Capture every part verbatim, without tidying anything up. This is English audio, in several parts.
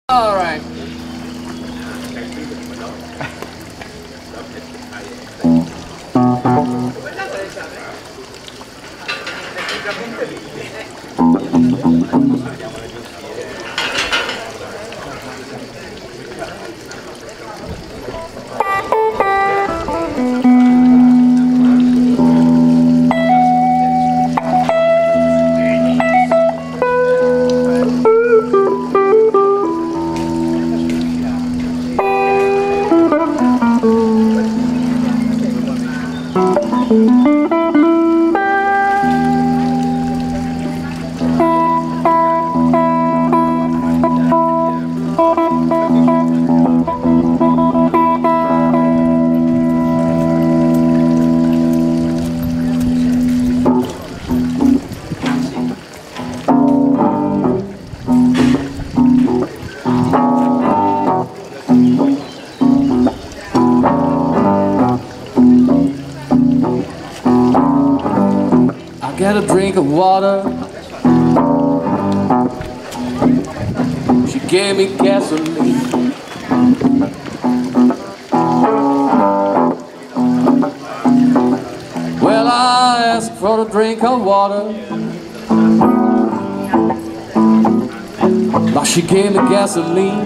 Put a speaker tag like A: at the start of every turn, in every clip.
A: All right. Get a drink of water. She gave me gasoline. Well, I asked for a drink of water, but she gave me gasoline.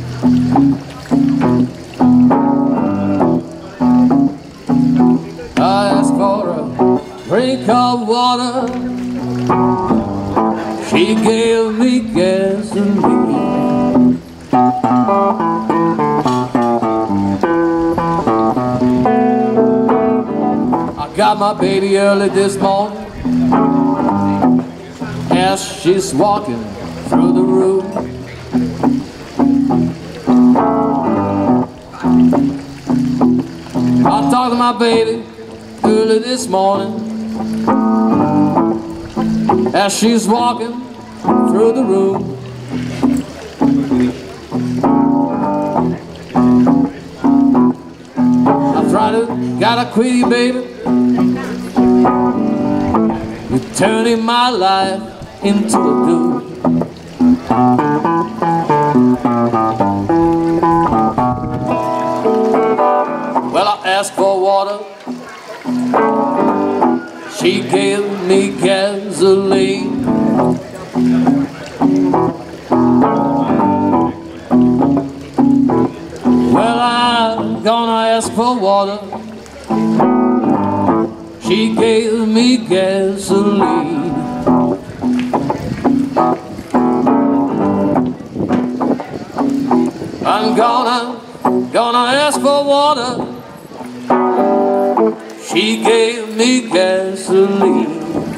A: I asked for a drink of water, she gave me gasoline. I got my baby early this morning as she's walking through the room. I talked to my baby early this morning as she's walking through the room. I try to get a quitty, baby. You're turning my life into a doom. Well, I asked for water, she gave me gasoline. Well, I'm gonna ask for water, she gave me gasoline. I'm gonna, gonna ask for water, she gave me gasoline.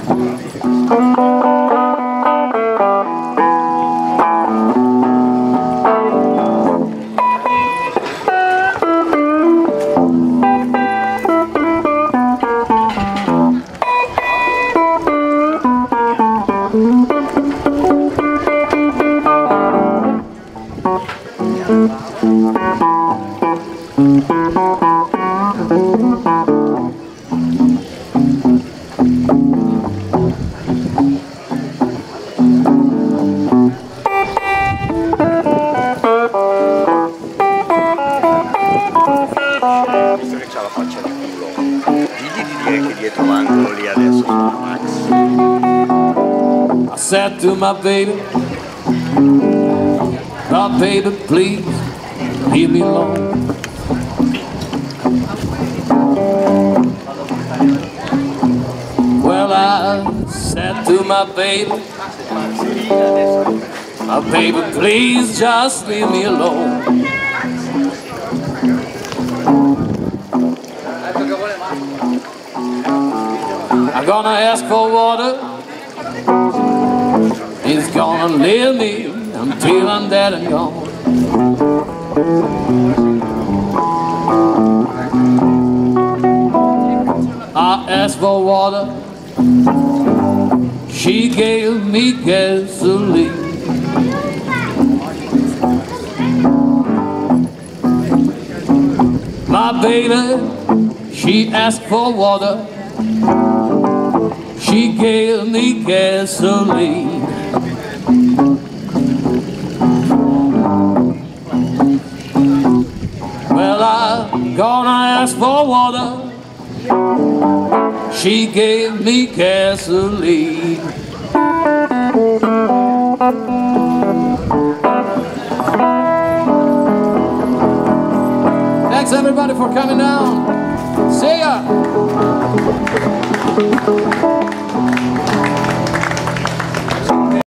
B: Visto che c'ha la faccia da culo, digli di dire che dietro l'angolo lì adesso sono Max.
A: I said to my baby, oh baby, please leave me alone. Well, I said to my baby, oh baby, please just leave me alone. I'm gonna ask for water, he's gonna leave me until I'm dead and gone. I asked for water, she gave me gasoline. My baby, she asked for water, she gave me gasoline. gonna ask for water. She gave me gasoline. Thanks everybody for coming down. See ya.